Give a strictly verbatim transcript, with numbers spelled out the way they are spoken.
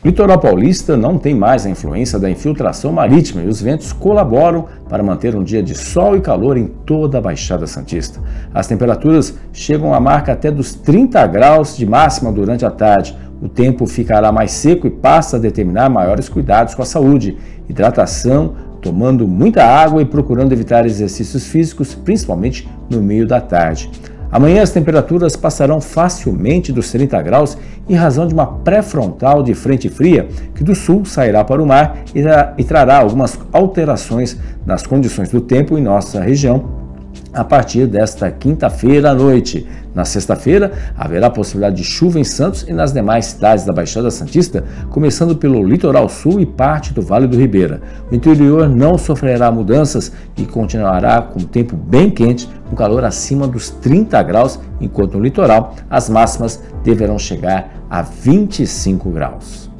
O litoral paulista não tem mais a influência da infiltração marítima e os ventos colaboram para manter um dia de sol e calor em toda a Baixada Santista. As temperaturas chegam à marca até dos trinta graus de máxima durante a tarde. O tempo ficará mais seco e passa a determinar maiores cuidados com a saúde, hidratação, tomando muita água e procurando evitar exercícios físicos, principalmente no meio da tarde. Amanhã as temperaturas passarão facilmente dos trinta graus em razão de uma pré-frontal de frente fria que do sul sairá para o mar e trará algumas alterações nas condições do tempo em nossa região a partir desta quinta-feira à noite. Na sexta-feira, haverá possibilidade de chuva em Santos e nas demais cidades da Baixada Santista, começando pelo litoral sul e parte do Vale do Ribeira. O interior não sofrerá mudanças e continuará com tempo bem quente, com calor acima dos trinta graus, enquanto no litoral as máximas deverão chegar a vinte e cinco graus.